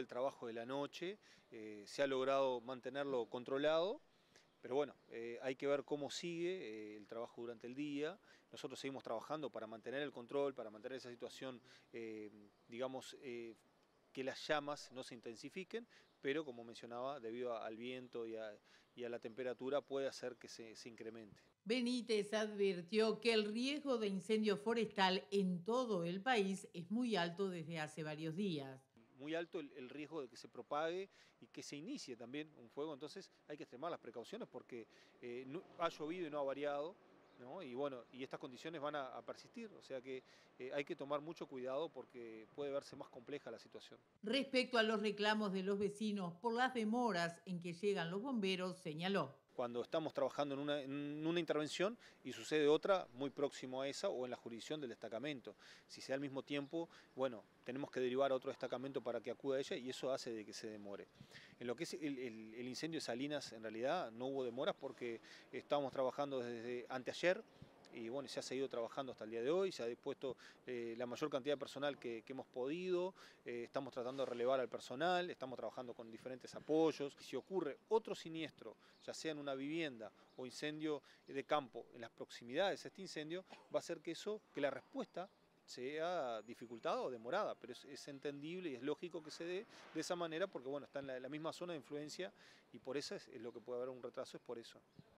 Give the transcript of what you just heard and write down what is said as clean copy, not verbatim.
el trabajo de la noche, se ha logrado mantenerlo controlado. Pero bueno, hay que ver cómo sigue el trabajo durante el día. Nosotros seguimos trabajando para mantener el control, para mantener esa situación, digamos, que las llamas no se intensifiquen, pero como mencionaba, debido al viento y a la temperatura puede hacer que se incremente. Benítez advirtió que el riesgo de incendio forestal en todo el país es muy alto desde hace varios días. Muy alto el riesgo de que se propague y que se inicie también un fuego, entonces hay que extremar las precauciones porque ha llovido y no ha variado, ¿no? Y bueno, y estas condiciones van a persistir, o sea que hay que tomar mucho cuidado porque puede verse más compleja la situación. Respecto a los reclamos de los vecinos por las demoras en que llegan los bomberos, señaló. Cuando estamos trabajando en una intervención y sucede otra muy próximo a esa o en la jurisdicción del destacamento. Si se da al mismo tiempo, bueno, tenemos que derivar a otro destacamento para que acuda a ella y eso hace de que se demore. En lo que es el incendio de Salinas, en realidad no hubo demoras porque estábamos trabajando desde anteayer, y bueno, se ha seguido trabajando hasta el día de hoy, se ha dispuesto la mayor cantidad de personal que hemos podido, estamos tratando de relevar al personal, estamos trabajando con diferentes apoyos. Si ocurre otro siniestro, ya sea en una vivienda o incendio de campo en las proximidades de este incendio, va a hacer que la respuesta sea dificultada o demorada, pero es entendible y es lógico que se dé de esa manera porque bueno, está en la misma zona de influencia y por eso es lo que puede haber un retraso, es por eso.